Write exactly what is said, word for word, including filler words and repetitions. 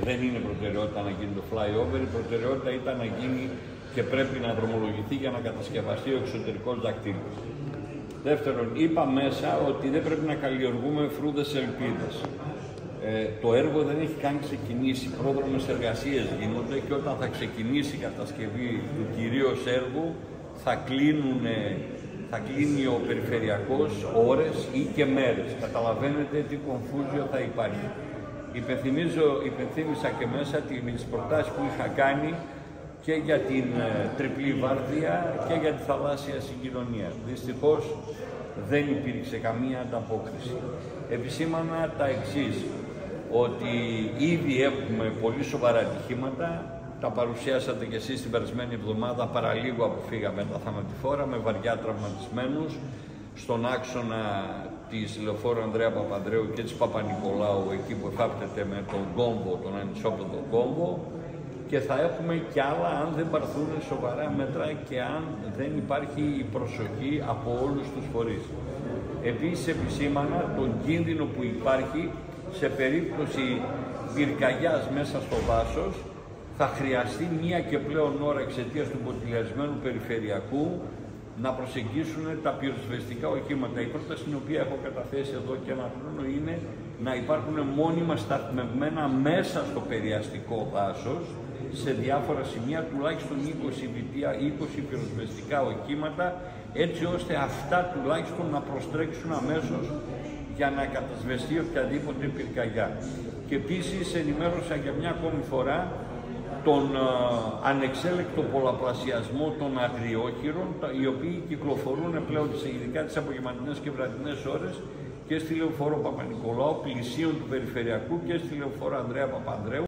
δεν είναι προτεραιότητα να γίνει το flyover, η προτεραιότητα ήταν να γίνει και πρέπει να δρομολογηθεί για να κατασκευαστεί ο εξωτερικός δακτύλος. Δεύτερον, είπα μέσα ότι δεν πρέπει να καλλιεργούμε φρούδες ελπίδες. Ε, το έργο δεν έχει καν ξεκινήσει, πρόδρομες εργασίες γίνονται και όταν θα ξεκινήσει η κατασκευή του κυρίως έργου θα, κλείνουν, θα κλείνει ο περιφερειακός ώρες ή και μέρες. Καταλαβαίνετε τι κομφούζιο θα υπάρχει. Υπενθυμίζω, υπενθύμισα και μέσα τις προτάσεις που είχα κάνει και για την ε, τριπλή βάρδια και για τη θαλάσσια συγκοινωνία. Δυστυχώς δεν υπήρξε καμία ανταπόκριση. Επισήμανα τα εξής, ότι ήδη έχουμε πολύ σοβαρά ατυχήματα, τα παρουσιάσατε και εσείς την περασμένη εβδομάδα, παραλίγο αποφύγαμε τα θανατηφόρα με βαριά τραυματισμένους στον άξονα της λεωφόρου Ανδρέα Παπανδρέου και της Παπα-Νικολάου, εκεί που εφάπτεται με τον κόμβο, τον ανισόπεδο κόμβο, και θα έχουμε κι άλλα αν δεν πάρθουν σοβαρά μέτρα και αν δεν υπάρχει η προσοχή από όλους τους φορείς. Επίσης επισήμανα τον κίνδυνο που υπάρχει σε περίπτωση πυρκαγιάς μέσα στο δάσος, θα χρειαστεί μία και πλέον ώρα εξαιτίας του ποτηλιασμένου περιφερειακού να προσεγγίσουν τα πυροσβεστικά οχήματα. Η πρόταση την οποία έχω καταθέσει εδώ και ένα χρόνο είναι να υπάρχουν μόνιμα σταθμευμένα μέσα στο περιαστικό δάσος, σε διάφορα σημεία, τουλάχιστον είκοσι βιτία, είκοσι πυροσβεστικά οχήματα, έτσι ώστε αυτά τουλάχιστον να προστρέξουν αμέσως για να κατασβεστεί οποιαδήποτε πυρκαγιά. Και επίσης ενημέρωσα για μια ακόμη φορά τον α, ανεξέλεκτο πολλαπλασιασμό των αγριόχειρων, οι οποίοι κυκλοφορούν πλέον ειδικά τις απογευματινές και βραδινές ώρες και στη λεωφόρο Παπα-Νικολάου, πλησίον του περιφερειακού, και στη λεωφόρο Ανδρέα Παπανδρέου.